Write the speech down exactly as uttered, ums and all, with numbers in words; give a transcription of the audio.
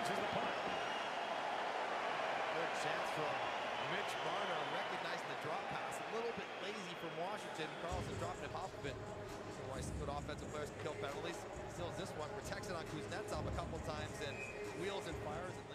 launches the punt. Good chance from Mitch Marner, recognizing the drop pass. A little bit lazy from Washington. Carlson dropping it off of it. Otherwise, good offensive players can kill penalties. Still, this one protects it on Kuznetsov a couple times and wheels and fires. And